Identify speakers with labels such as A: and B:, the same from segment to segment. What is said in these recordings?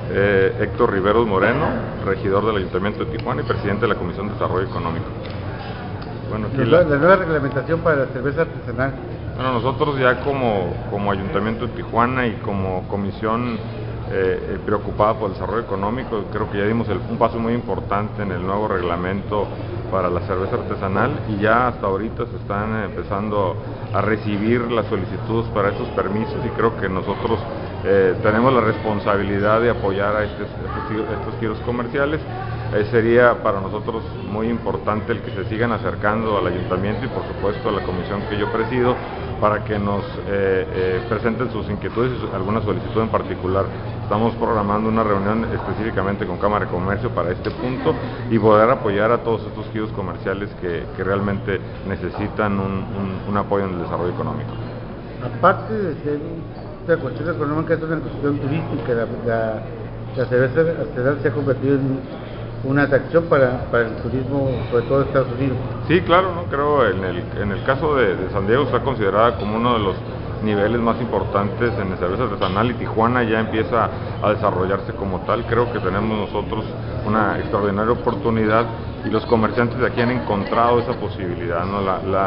A: Héctor Riveros Moreno, regidor del Ayuntamiento de Tijuana y presidente de la Comisión de Desarrollo Económico.
B: Bueno, aquí la nueva reglamentación para la cerveza artesanal.
A: Bueno, nosotros ya como Ayuntamiento de Tijuana y como comisión preocupada por el desarrollo económico, creo que ya dimos un paso muy importante en el nuevo reglamento para la cerveza artesanal y ya hasta ahorita se están empezando a recibir las solicitudes para estos permisos y creo que nosotros tenemos la responsabilidad de apoyar a estos giros comerciales. Sería para nosotros muy importante el que se sigan acercando al ayuntamiento y por supuesto a la comisión que yo presido para que nos presenten sus inquietudes y alguna solicitud en particular. Estamos programando una reunión específicamente con Cámara de Comercio para este punto y poder apoyar a todos estos giros comerciales que realmente necesitan un apoyo en el desarrollo económico.
B: Aparte de ser una cuestión económica, es una cuestión turística. La cerveza artesanal se ha convertido en una atracción para el turismo, sobre todo de Estados Unidos.
A: Sí, claro, ¿no? Creo en el caso de San Diego está considerada como uno de los niveles más importantes en la cerveza artesanal y Tijuana ya empieza a desarrollarse como tal. Creo que tenemos nosotros una extraordinaria oportunidad y los comerciantes de aquí han encontrado esa posibilidad, ¿no?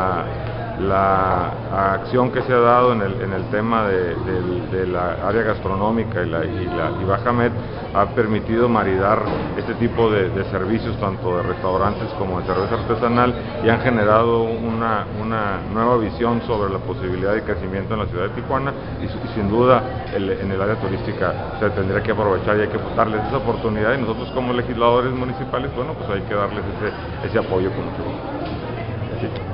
A: La acción que se ha dado en el tema de la área gastronómica y Bajamed ha permitido maridar este tipo de servicios tanto de restaurantes como de cerveza artesanal y han generado una nueva visión sobre la posibilidad de crecimiento en la ciudad de Tijuana y sin duda en el área turística se tendría que aprovechar y hay que darles esa oportunidad y nosotros como legisladores municipales, bueno, pues hay que darles ese apoyo con mucho gusto.